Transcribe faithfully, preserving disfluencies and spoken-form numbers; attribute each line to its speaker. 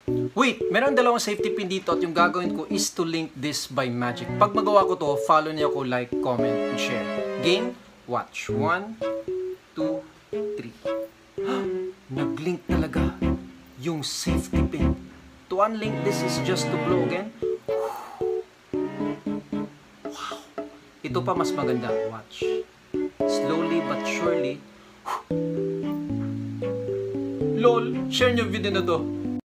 Speaker 1: Wait, meron dalawang safety pin dito at yung gagawin ko is to link this by magic. Pag magawa ko to, follow niyo ako, like, comment, and share. Game, watch. One, two, three. Nag-link talaga yung safety pin. To unlink this is just to blow again. Wow. Ito pa mas maganda. Watch. Slowly but surely. LOL, share nyo video na to.